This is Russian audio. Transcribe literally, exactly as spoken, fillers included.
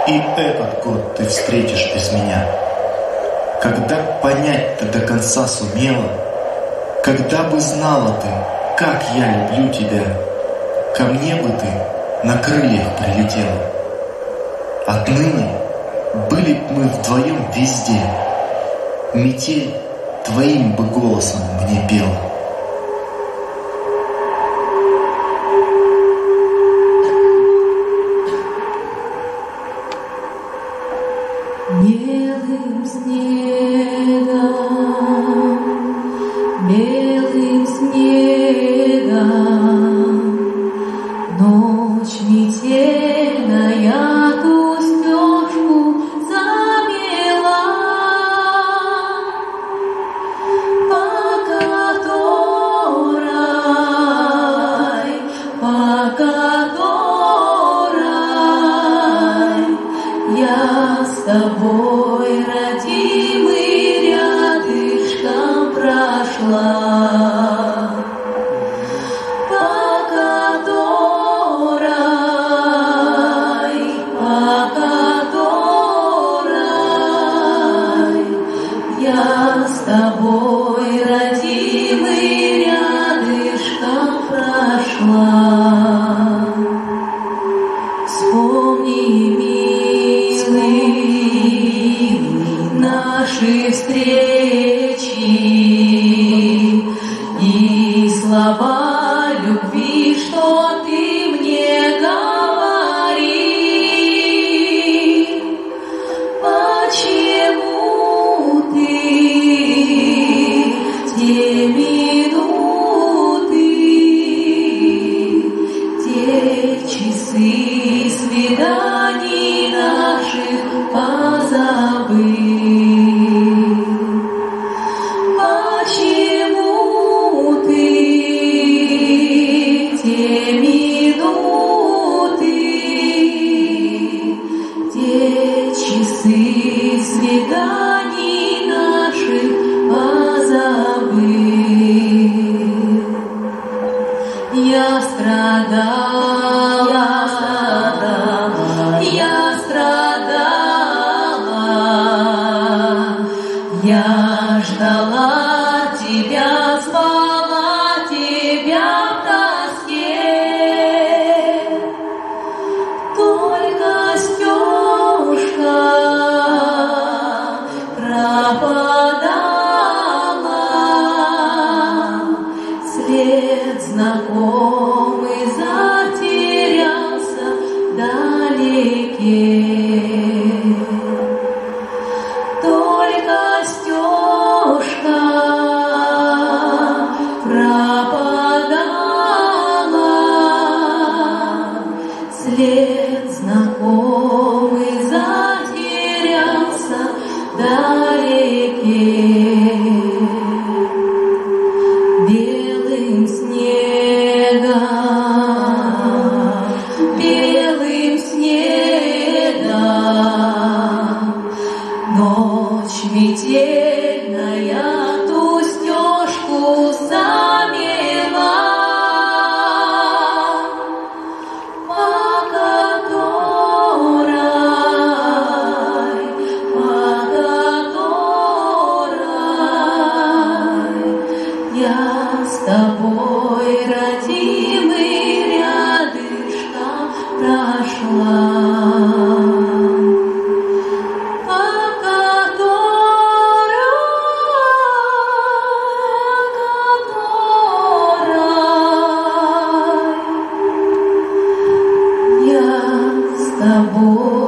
И этот год ты встретишь без меня. Когда понять ты до конца сумела, когда бы знала ты, как я люблю тебя, ко мне бы ты на крыльях прилетела. Отныне были б мы вдвоем везде, метель твоим бы голосом мне пела. Белым снегом, белым снегом, ночь метельная ту стежку замела, по которой, по которой я с тобой, родимый, рядышком прошла, по которой, по которой я с тобой, родимый, рядышком прошла. Вспомни, милый, наши встречи и слова любви, что ты мне говорил. Почему ты те минуты, те часы свиданий наших позабыл? Почему ты те минуты, те часы свиданий наших позабыл? Я страдала, я страдала, я ждала тебя, звала тебя в тоске. Только стежка пропадала, след знакомый затерялся вдалеке. Только стежка пропадала, след знакомый затерялся вдалеке. Белым снегом, белым снегом, ночь метельная ту стежку замела, по которой, по которой я с тобой, родимый, рядышком прошла. По которой, которой я с тобой.